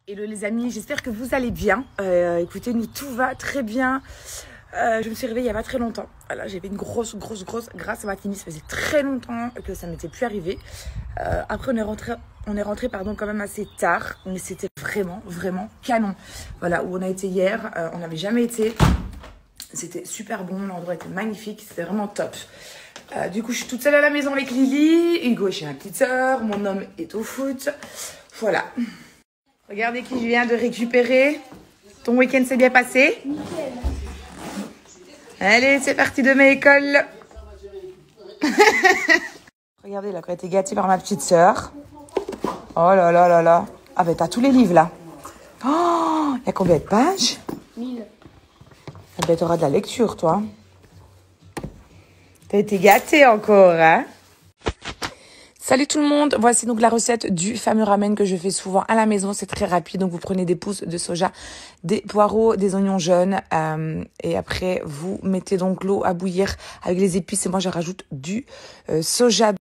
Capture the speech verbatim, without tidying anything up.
Hello les amis, j'espère que vous allez bien. Euh, écoutez, nous tout va très bien. Euh, je me suis réveillée il n'y a pas très longtemps. Voilà, j'avais une grosse, grosse, grosse grasse matinée. Ça faisait très longtemps que ça m'était plus arrivé. Euh, après, on est rentré, on est rentré pardon, quand même assez tard. Mais c'était vraiment, vraiment canon. Voilà, où on a été hier, euh, on n'avait jamais été. C'était super bon, l'endroit était magnifique. C'était vraiment top. Euh, du coup, je suis toute seule à la maison avec Lily. Hugo est chez ma petite sœur. Mon homme est au foot. Voilà. Regardez qui je viens de récupérer. Ton week-end s'est bien passé? Nickel. Allez, c'est parti de ma école. Regardez, là, quand elle été gâtée par ma petite sœur. Oh là là là là. Ah ben, t'as tous les livres, là. Oh, il y a combien de pages? mille. Ah ben, t'auras de la lecture, toi. T'as été gâtée encore, hein? Salut tout le monde, voici donc la recette du fameux ramen que je fais souvent à la maison. C'est très rapide, donc vous prenez des pousses de soja, des poireaux, des oignons jaunes euh, et après vous mettez donc l'eau à bouillir avec les épices et moi je rajoute du euh, soja.